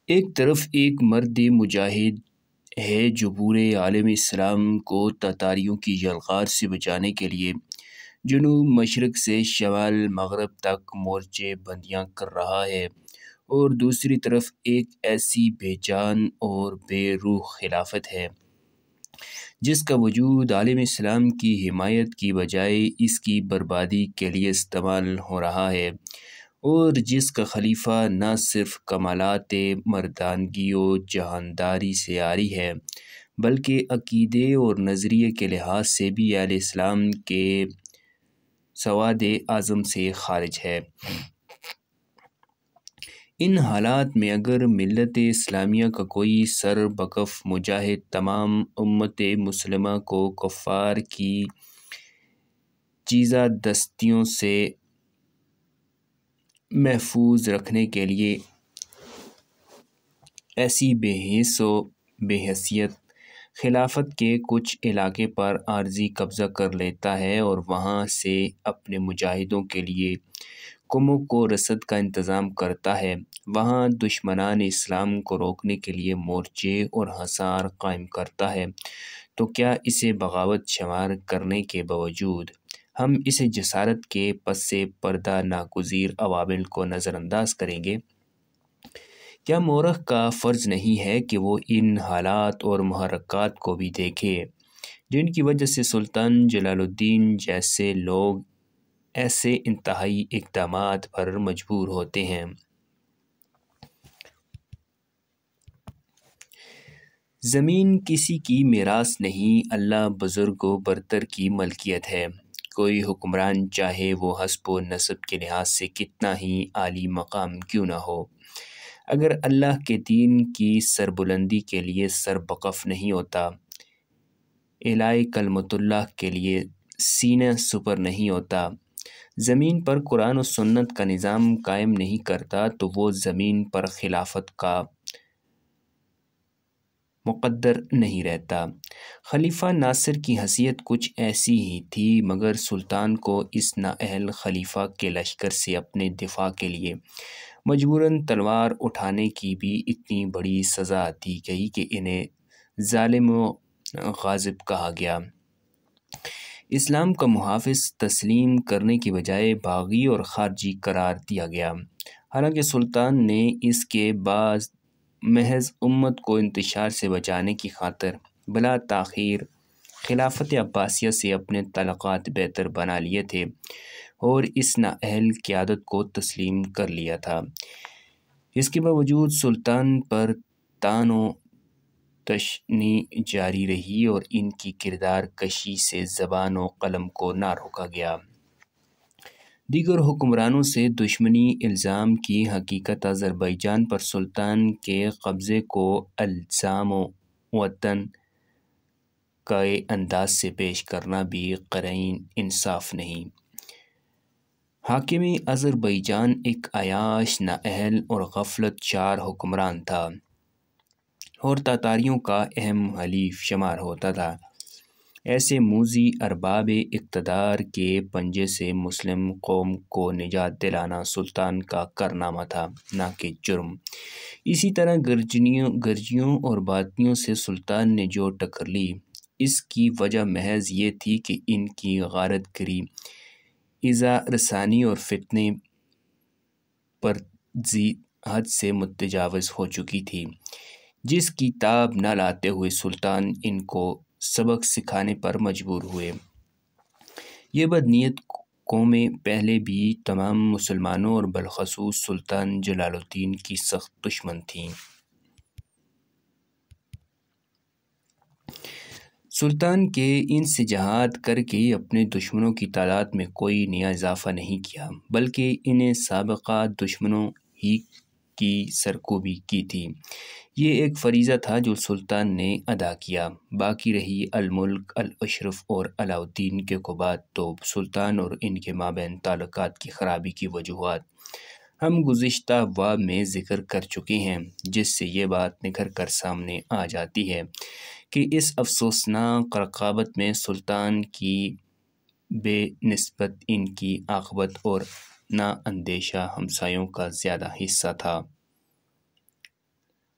ایک طرف ایک مرد مجاہد ہے جو پورے عالم اسلام کو تاتاریوں کی یلغار سے بچانے کے لیے جنوب مشرق سے شمال مغرب تک مورچے بندیاں کر رہا ہے، اور دوسری طرف ایک ایسی بے جان اور بے روح خلافت ہے جس کا وجود عالم اسلام کی حمایت کی بجائے اس کی بربادی کے لیے استعمال ہو رہا ہے، اور جس کا خلیفہ نہ صرف کمالات مردانگی و جہانداری سے عاری ہے بلکہ عقیدے اور نظریے کے لحاظ سے بھی اہل اسلام کے سواد اعظم سے خارج ہے۔ ان حالات میں اگر ملت اسلامیہ کا کوئی سر بکف مجاہد تمام امت مسلمہ کو کفار کی چیزہ دستیوں سے محفوظ رکھنے کے لیے ایسی بے حس و بے حیثیت خلافت کے کچھ علاقے پر عارضی قبضہ کر لیتا ہے اور وہاں سے اپنے مجاہدوں کے لیے کمک و رسد کا انتظام کرتا ہے، وہاں دشمنان اسلام کو روکنے کے لیے مورچے اور حصار قائم کرتا ہے، تو کیا اسے بغاوت شمار کرنے کے باوجود ہم اسے جسارت کے پس پردہ ناگزیر عوامل کو نظر انداز کریں گے؟ کیا مورخ کا فرض نہیں ہے کہ وہ ان حالات اور محرکات کو بھی دیکھے جن کی وجہ سے سلطان جلال الدین جیسے لوگ ایسے انتہائی اقدامات پر مجبور ہوتے ہیں؟ زمین کسی کی میراث نہیں، اللہ بزرگ و برتر کی ملکیت ہے۔ کوئی حکمران چاہے وہ حسب و نسب کے لحاظ سے کتنا ہی عالی مقام کیوں نہ ہو، اگر اللہ کے دین کی سربلندی کے لیے سر بکف نہیں ہوتا، اعلاء کلمت اللہ کے لیے سینہ سپر نہیں ہوتا، زمین پر قرآن و سنت کا نظام قائم نہیں کرتا، تو وہ زمین پر خلافت کا مقدر نہیں رہتا۔ خلیفہ ناصر کی حیثیت کچھ ایسی ہی تھی، مگر سلطان کو اس نااہل خلیفہ کے لشکر سے اپنے دفاع کے لیے مجبوراً تلوار اٹھانے کی بھی اتنی بڑی سزا دی گئی کہ انہیں ظالم و غاصب کہا گیا۔ اسلام کا محافظ تسلیم کرنے کی بجائے باغی اور خارجی قرار دیا گیا، حالانکہ سلطان نے اس کے بعد محض امت کو انتشار سے بچانے کی خاطر بلا تاخیر خلافت عباسیہ سے اپنے تعلقات بہتر بنا لیے تھے اور اس نااہل قیادت کو تسلیم کر لیا تھا۔ اس کے باوجود سلطان پر طعن و تشنیع جاری رہی اور ان کی کردار کشی سے زبان و قلم کو نہ روکا گیا۔ دیگر حکمرانوں سے دشمنی الزام کی حقیقت آذربائیجان پر سلطان کے قبضے کو الزام وطن کے انداز سے پیش کرنا بھی قرین انصاف نہیں۔ حاکم آذربائیجان ایک عیاش، نااہل اور غفلت چار حکمران تھا اور تاتاریوں کا اہم حلیف شمار ہوتا تھا۔ ایسے موذی ارباب اقتدار کے پنجے سے مسلم قوم کو نجات دلانا سلطان کا کارنامہ تھا، نہ کہ جرم۔ اسی طرح گرجیوں اور باطنیوں سے سلطان نے جو ٹکر لی، اس کی وجہ محض یہ تھی کہ ان کی غارت گری، ایذا رسانی اور فتنے پرزی حد سے متجاوز ہو چکی تھی، جس کی تاب نہ لاتے ہوئے سلطان ان کو سبق سکھانے پر مجبور ہوئے۔ یہ بدنیت قومیں پہلے بھی تمام مسلمانوں اور بالخصوص سلطان جلال الدین کی سخت دشمن تھیں۔ سلطان کے ان سے جہاد کر کے اپنے دشمنوں کی تعداد میں کوئی نیا اضافہ نہیں کیا، بلکہ انہیں سابقہ دشمنوں ہی کی سرکوبی کی تھی۔ یہ ایک فریضہ تھا جو سلطان نے ادا کیا۔ باقی رہی الملک، الاشرف اور علاء الدین کے قبات، تو سلطان اور ان کے مابین تعلقات کی خرابی کی وجوہات ہم گزشتہ ابواب میں ذکر کر چکے ہیں، جس سے یہ بات نکھر کر سامنے آ جاتی ہے کہ اس افسوسناک رقابت میں سلطان کی بے نسبت ان کی عاقبت اور نا اندیشہ ہمسایوں کا زیادہ حصہ تھا۔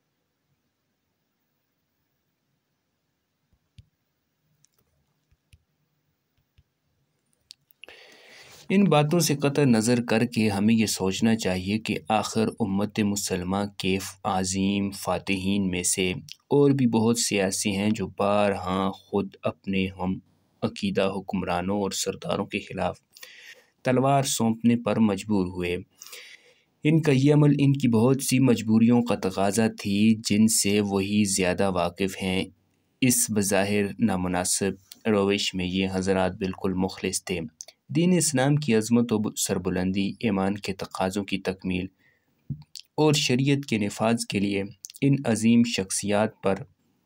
ان باتوں سے قطع نظر کر کے ہمیں یہ سوچنا چاہیے کہ آخر امت مسلمہ کے عظیم فاتحین میں سے اور بھی بہت سے ایسے ہیں جو بارہا خود اپنے ہم عقیدہ حکمرانوں اور سرداروں کے خلاف تلوار سونپنے پر مجبور ہوئے۔ ان کا یہ عمل ان کی بہت سی مجبوریوں کا تقاضا تھی جن سے وہی زیادہ واقف ہیں۔ اس بظاہر نامناسب روش میں یہ حضرات بالکل مخلص تھے۔ دین اسلام کی عظمت و سربلندی، ایمان کے تقاضوں کی تکمیل اور شریعت کے نفاذ کے لیے ان عظیم شخصیات پر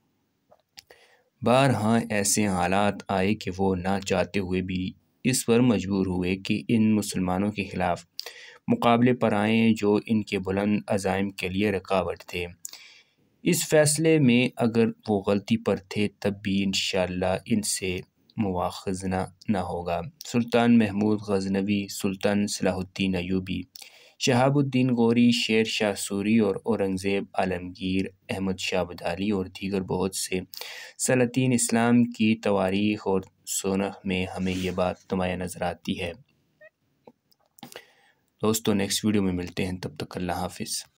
بارہا ایسے حالات آئے کہ وہ نہ چاہتے ہوئے بھی اس پر مجبور ہوئے کہ ان مسلمانوں کے خلاف مقابلے پر آئیں جو ان کے بلند عزائم کے لیے رکاوٹ تھے۔ اس فیصلے میں اگر وہ غلطی پر تھے تب بھی انشاءاللہ ان سے مواخذہ نہ ہوگا۔ سلطان محمود غزنوی، سلطان صلاح الدین ایوبی، شہاب الدین غوری، شیر شاہ سوری اور اورنگزیب عالمگیر، احمد شاہ ابدالی اور دیگر بہت سے سلاطین اسلام کی تواریخ اور سنخ میں ہمیں یہ بات نمایاں نظر آتی ہے۔ دوستو نیکسٹ ویڈیو میں ملتے ہیں، تب تک اللہ حافظ۔